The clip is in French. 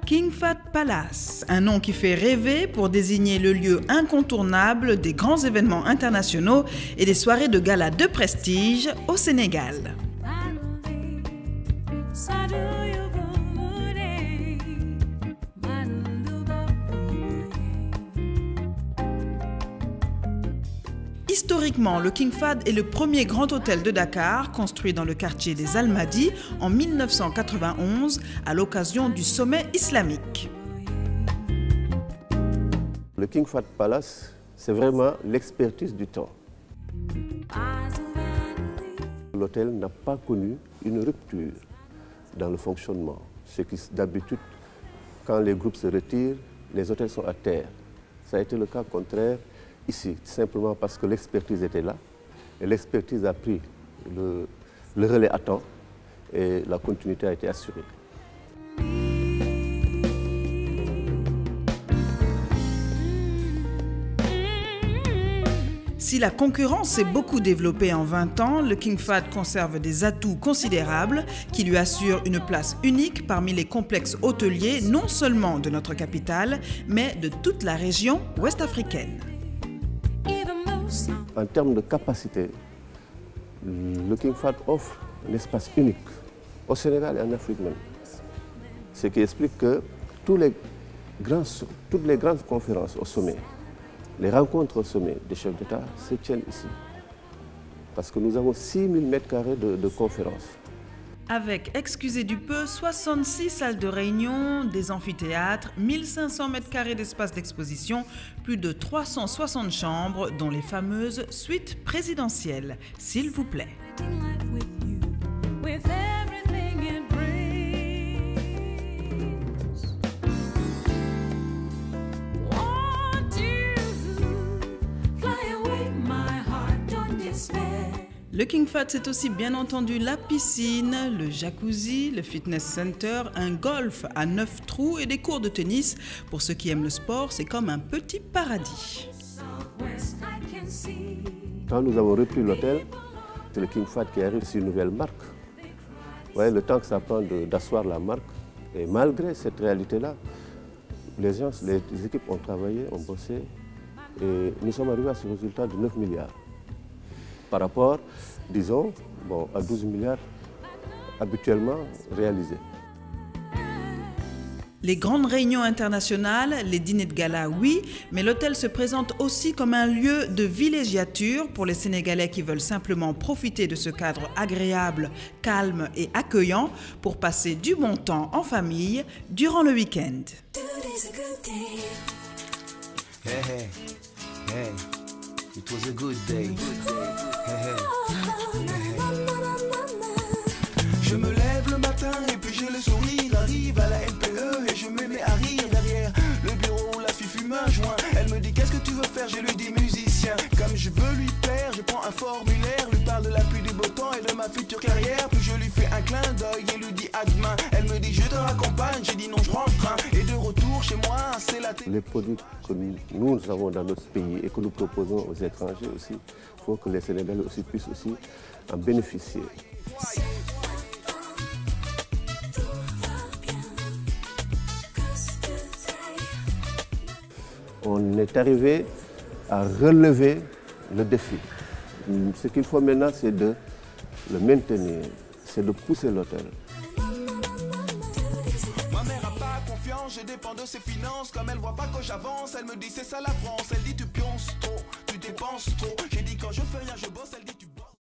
King Fahd Palace, un nom qui fait rêver pour désigner le lieu incontournable des grands événements internationaux et des soirées de gala de prestige au Sénégal. Historiquement, le King Fahd est le premier grand hôtel de Dakar, construit dans le quartier des Almadies en 1991 à l'occasion du sommet islamique. Le King Fahd Palace, c'est vraiment l'expertise du temps. L'hôtel n'a pas connu une rupture dans le fonctionnement. Ce qui, d'habitude, quand les groupes se retirent, les hôtels sont à terre. Ça a été le cas contraire ici, simplement parce que l'expertise était là. Et l'expertise a pris le relais à temps et la continuité a été assurée. Si la concurrence s'est beaucoup développée en 20 ans, le King Fahd conserve des atouts considérables qui lui assurent une place unique parmi les complexes hôteliers, non seulement de notre capitale, mais de toute la région ouest-africaine. En termes de capacité, le King Fahd offre un espace unique au Sénégal et en Afrique même. Ce qui explique que toutes les grandes conférences au sommet, les rencontres au sommet des chefs d'État se tiennent ici. Parce que nous avons 6000 m² de conférences. Avec, excusez du peu, 66 salles de réunion, des amphithéâtres, 1500 m² d'espace d'exposition, plus de 360 chambres, dont les fameuses suites présidentielles. S'il vous plaît. Le King Fahd, c'est aussi bien entendu la piscine, le jacuzzi, le fitness center, un golf à 9 trous et des cours de tennis. Pour ceux qui aiment le sport, c'est comme un petit paradis. Quand nous avons repris l'hôtel, c'est le King Fahd qui arrive sur une nouvelle marque. Vous voyez le temps que ça prend d'asseoir la marque. Et malgré cette réalité-là, les équipes ont travaillé, ont bossé et nous sommes arrivés à ce résultat de 9 milliards. Par rapport, disons, à 12 milliards habituellement réalisés. Les grandes réunions internationales, les dîners de gala, oui, mais l'hôtel se présente aussi comme un lieu de villégiature pour les Sénégalais qui veulent simplement profiter de ce cadre agréable, calme et accueillant pour passer du bon temps en famille durant le week-end. Hey, hey, hey. It was a good day. Je me lève le matin et puis j'ai le sourire. Arrive à la LPE et je me mets à rire derrière le bureau. La fille fume un joint. Elle me dit qu'est-ce que tu veux faire? Je lui dis musicien. Comme je veux lui plaire, je prends un formulaire, lui parle de la pluie, du beau temps et de ma future carrière. Puis je lui fais un clin d'œil et lui dis à demain. Elle me dit je te raccompagne. J'ai dit non, je prends le train. Et de retour chez moi, c'est la télé. Les produits que nous avons dans notre pays et que nous proposons aux étrangers aussi, il faut que les Sénégalais aussi puissent aussi en bénéficier. On est arrivé à relever le défi. Ce qu'il faut maintenant, c'est de le maintenir, c'est de pousser l'hôtel. Ma mère a pas confiance, je dépends de ses finances. Comme elle voit pas que j'avance, elle me dit c'est ça la France. Elle dit tu pionces trop, tu dépenses trop. J'ai dit quand je fais rien, je bosse.